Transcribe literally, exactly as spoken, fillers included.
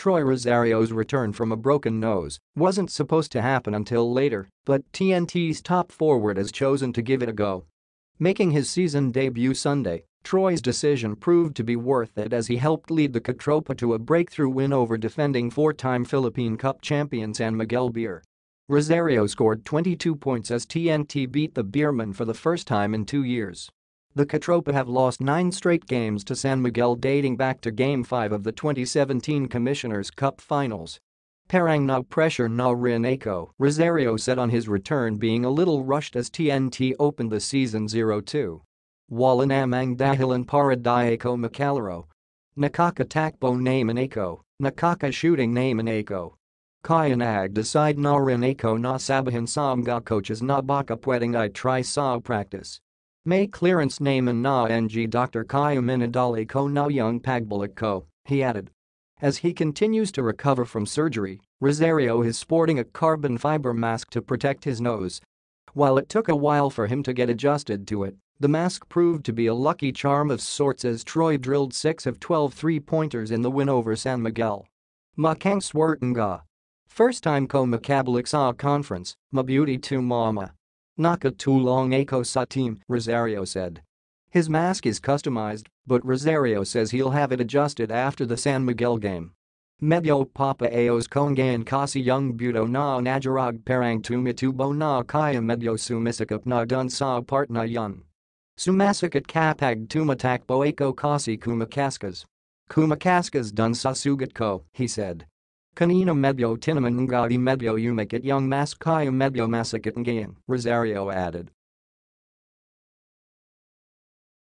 Troy Rosario's return from a broken nose wasn't supposed to happen until later, but T N T's top forward has chosen to give it a go. Making his season debut Sunday, Troy's decision proved to be worth it as he helped lead the KaTropa to a breakthrough win over defending four-time Philippine Cup champion San Miguel Beer. Rosario scored twenty-two points as T N T beat the Beermen for the first time in two years. The KaTropa have lost nine straight games to San Miguel dating back to Game five of the twenty seventeen Commissioner's Cup Finals. Parang na pressure na rin ako, Rosario said on his return, being a little rushed as T N T opened the season zero two. Wala namang dahilan para di ako makalaro. Nakaka-takbo naman ako, nakaka-shooting naman ako. Kaya nag-decide na rin ako na sabihin sa mga coaches na baka pwedeng I try sa practice. May clearance naman na ng Doctor Kaya minadali ko na yung pagbalik ko, he added. As he continues to recover from surgery, Rosario is sporting a carbon fiber mask to protect his nose. While it took a while for him to get adjusted to it, the mask proved to be a lucky charm of sorts as Troy drilled six of twelve three-pointers in the win over San Miguel. Makang swerten nga. First time ko makabalik sa conference, mabuti to mama. Nakatulong ako sa team, Rosario said. His mask is customized, but Rosario says he'll have it adjusted after the San Miguel game. Medyo papa aos kongayan kasi yung buto na najarag parang tumitubo na kaya medyo sumisikap na dun sa part na yun. Sumasikot kapag tumatakbo ako kasi kumakaskas. Kumakaskas dun sa sugat ko, he said. Kanina medyo tinaman nga di medyo umikit yung mask kaya medyo masikot ngayon, Rosario added.